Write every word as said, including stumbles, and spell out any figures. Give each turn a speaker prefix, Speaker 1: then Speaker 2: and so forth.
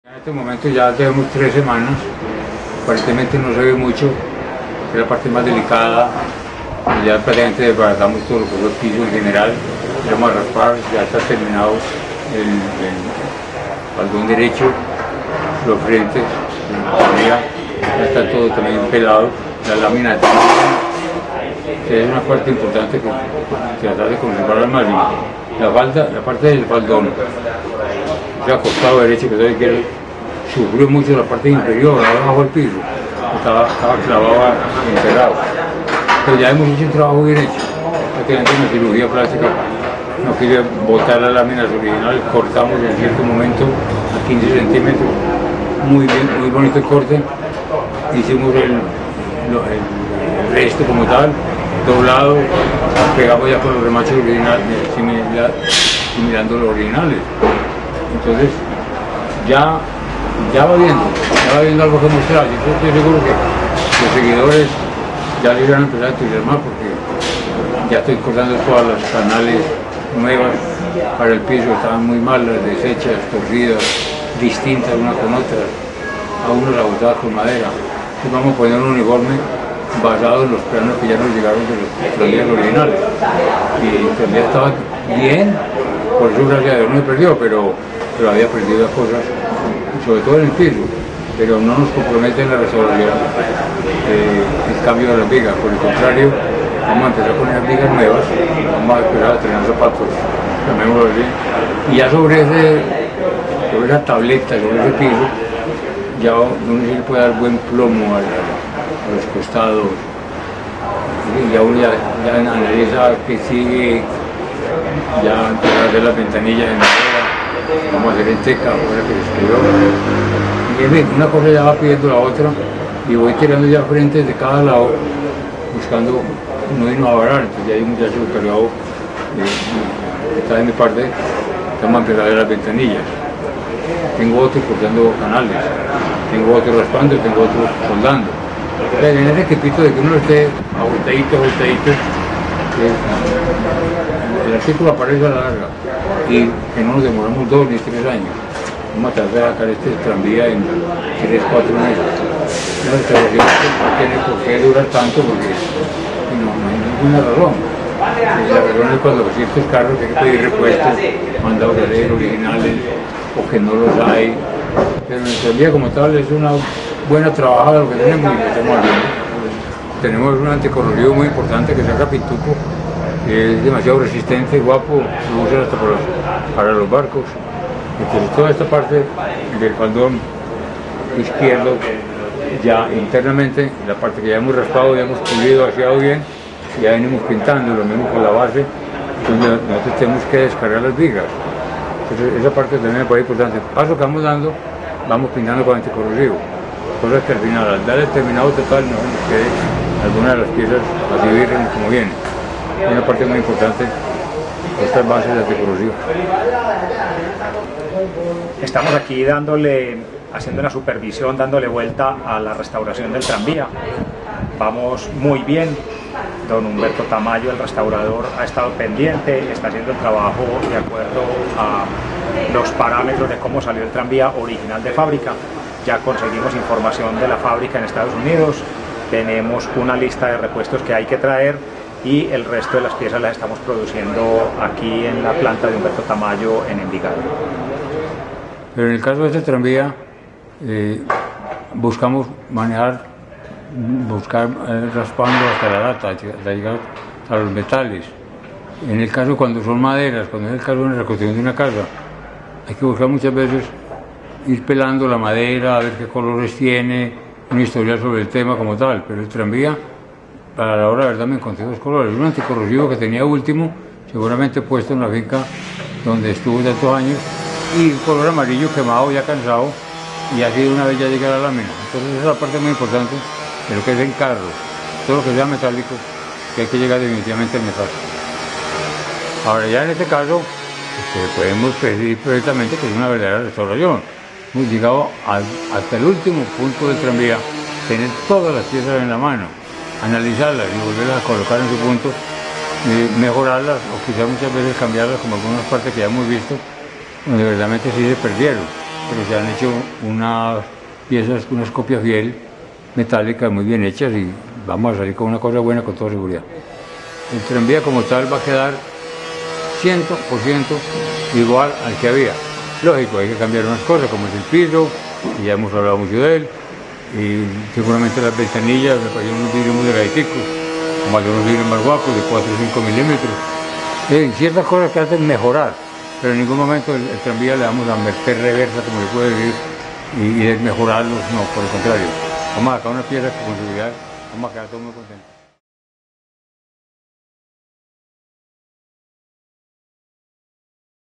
Speaker 1: En este momento ya tenemos tres semanas, aparentemente no se ve mucho, es la parte más delicada, ya prácticamente desbaratamos todo lo que es el piso en general, vamos a raspar, ya está terminado el, el faldón derecho, los frentes, ya está todo también pelado, la lámina también, es una parte importante que tratar de conservar al máximo. La falda, la parte del faldón, o sea, costado derecho, que todavía quiere, sufrió mucho la parte inferior, abajo del piso, estaba, estaba clavado, enterrado. Pero ya hemos hecho un trabajo bien hecho, prácticamente una cirugía plástica, no quería botar las láminas originales, cortamos en cierto momento a quince centímetros, muy bien, muy bonito el corte, hicimos el, lo, el, el resto como tal, doblado, pegamos ya con los remaches originales, similando los originales. Entonces, ya, ya va viendo, ya va viendo algo que mostrar. Yo estoy seguro que los seguidores ya le van a empezar a entusiasmar porque ya estoy cortando todas las canales nuevas para el piso, estaban muy malas, deshechas, torcidas, distintas una con otra, a uno la botaba con madera. Entonces vamos a poner un uniforme basado en los planos que ya nos llegaron de los tranvías originales. Y el tranvía estaba bien, por eso gracias a Dios no se perdió, pero, pero había perdido las cosas, sobre todo en el piso, pero no nos compromete en la restauración eh, el cambio de las vigas, por el contrario, vamos a empezar con esas vigas nuevas, vamos a empezar a tener zapatos, llamémoslo así, y ya sobre, ese, sobre esa tableta, sobre ese piso, ya uno se le puede dar buen plomo a, la, a los costados, y ya uno ya, ya analiza que sigue, ya empezar a hacer las ventanillas en madera, vamos a hacer en teca, ahora que se escribió. Y en fin, una cosa ya va pidiendo la otra, y voy tirando ya frentes de cada lado, buscando no irnos a varar. Entonces ya hay un muchacho encargado, eh, está de mi parte, estamos a empezar a ver las ventanillas. Tengo otro cortando canales, tengo otro raspando, tengo otro soldando. O sea, en ese equipito de que uno esté ajustadito, ajustadito, eh, el artículo aparece a la larga y que no nos demoramos dos ni tres años. Vamos a tratar de sacar este tranvía en tres, cuatro meses. La restauración no tiene por qué durar tanto porque no, no hay ninguna razón. La razón es cuando ciertos carros hay que pedir repuestos, mandados a hacer originales o que no los hay. Pero el tranvía como tal es una buena trabajada lo que tenemos y lo estamos haciendo. Tenemos un anticorrosivo muy importante que se llama Pituco, que es demasiado resistente, guapo, lo usan hasta para los, para los barcos. Entonces toda esta parte del faldón izquierdo, ya internamente, la parte que ya hemos raspado, ya hemos pulido, vaciado bien, ya venimos pintando, lo mismo con la base, donde nosotros tenemos que descargar las vigas. Entonces esa parte también me parece importante. El paso que vamos dando, vamos pintando con anticorrosivo. Cosas que al final, al dar el terminado total, no se nos quede alguna de las piezas así virgen como viene. Es una parte muy importante, estas bases de anticorrosivo.
Speaker 2: Estamos aquí dándole, haciendo una supervisión, dándole vuelta a la restauración del tranvía. Vamos muy bien. Don Humberto Tamayo, el restaurador, ha estado pendiente, está haciendo el trabajo de acuerdo a los parámetros de cómo salió el tranvía original de fábrica. Ya conseguimos información de la fábrica en Estados Unidos, tenemos una lista de repuestos que hay que traer y el resto de las piezas las estamos produciendo aquí en la planta de Humberto Tamayo en Envigado.
Speaker 1: Pero en el caso de este tranvía, eh, buscamos manejar, buscar eh, raspando hasta la lata, hasta llegar a los metales. En el caso cuando son maderas, cuando es el caso de una reconstrucción de una casa, hay que buscar muchas veces ir pelando la madera, a ver qué colores tiene, un historial sobre el tema como tal, pero el tranvía, para la hora de verdad me encontré dos colores, un anticorrosivo que tenía último, seguramente puesto en la finca donde estuvo tantos años, y un color amarillo quemado, ya cansado, y así de una vez ya llega la lámina. Entonces esa es la parte muy importante de lo que es en carro, todo lo que sea metálico, que hay que llegar definitivamente al metal. Ahora ya en este caso, pues, podemos pedir perfectamente que es una verdadera restauración. Hemos llegado al, hasta el último punto del tranvía, tener todas las piezas en la mano, analizarlas y volverlas a colocar en su punto, eh, mejorarlas o quizás muchas veces cambiarlas como algunas partes que ya hemos visto, donde verdaderamente sí se perdieron. pero se han hecho unas piezas, unas copias fiel metálicas muy bien hechas y vamos a salir con una cosa buena con toda seguridad. El tranvía como tal va a quedar cien por ciento igual al que había. Lógico, hay que cambiar unas cosas como es el piso, y ya hemos hablado mucho de él, y seguramente las ventanillas me parecen unos vidrios muy delgaditicos, como algunos vidrios más guapos de cuatro o cinco milímetros. Eh, ciertas cosas que hacen mejorar, pero en ningún momento el, el tranvía le vamos a meter reversa, como se puede decir, y, y mejorarlos, no, por el contrario. Vamos a sacar una pieza que con seguridad vamos a quedar todos muy contentos.